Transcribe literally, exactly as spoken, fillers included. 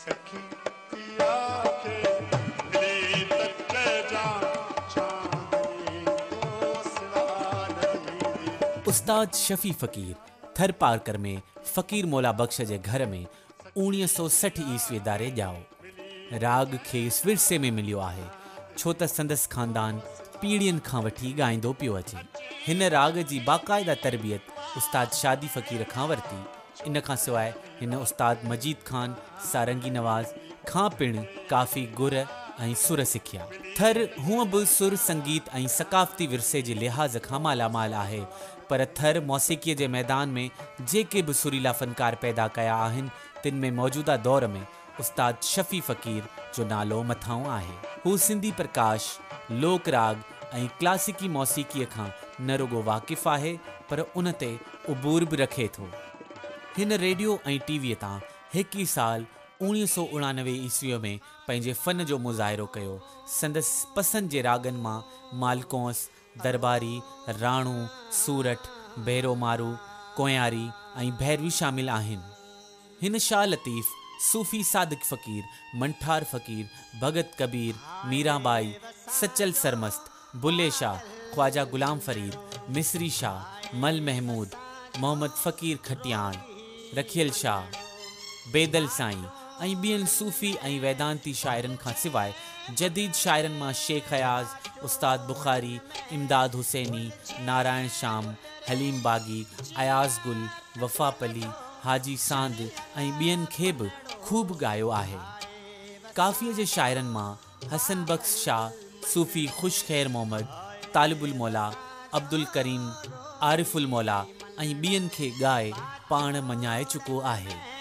उस्ताद शफ़ी फ़क़ीर थर पार्कर में फ़क़ीर मौला बख़्श जे घर में उणिवीह सौ सठ ईस्वी दारे ॼाओ। राग खेसि विरसे में मिलियो आहे छो त संदसि ख़ानदान पीढ़ियुनि खां वठी ॻाईंदो पियो अचे। हिन राग जी बाक़ाइदा तरबियत उस्ताद शादी फ़क़ीर खां वरिती। इन खां सवाइ हिन उस्ताद मजीद ख़ान सारंगी नवाज़ खां पिणु काफ़ी गुर ऐं सुर सिखिया। थर हूअं बि सुर संगीत ऐं सक़ाफ़ती विरसे जे लिहाज़ खां मालामाल आहे, पर थर मौसीक़ीअ जे मैदान में जेके बि सुरीला फ़नकार पैदा कया आहिनि तिन में मौजूदा दौर में उस्ताद शफ़ी फ़क़ीर जो नालो मथां आहे। हू सिंधी प्रकाश, लोक राग ऐं क्लासिकी मौसीक़ीअ खां न रुगो वाक़िफ़ आहे पर उन ते उबूर बि रखे थो। हिन रेडियो ऐं टीवीअ तां हिकु ई साल उणिवीह सौ उणानवे ईस्वीअ में पंहिंजे फ़न जो मुज़ाहिरो कयो। संदसि पसंदि जे रागनि मां मालकोंस, दरबारी, राणू, सूरठ, भैरो मारू, कोयारी ऐं भैरवी शामिल आहिनि। हिन शाह लतीफ़, सूफ़ी सादिक फ़क़ीर, मंठार फ़क़ीर, भगत कबीर, मीराबाई, सचल सरमस्त, बुल्ले शाह, ख्वाजा गुलाम फ़रीद, मिस्री शाह, मल महमूद, मोहम्मद फ़क़ीर खटियाण, रखियल शाह, बेदल साईं ऐं ॿियनि सूफ़ी ऐं वैदांती शाइरनि खां सवाइ जदीद शाइरनि मां शेख अयाज़, उस्ताद बुख़ारी, इमदाद हुसैनी, नारायण शाम, हलीम बागी, अयाज़ गुल, वफ़ा पली, हाजी सांद ऐं ॿियनि खे बि ख़ूब ॻायो आहे। काफ़ीअ जे शाइरनि मां हसन बख्श शाह, सूफ़ी ख़ुश ख़ैर मोहम्मद, तालिबुल मौला, अब्दुल करीम, आरिफुल मौला ऐं ॿियनि खे ॻाए पाण मञाए चुको आहे।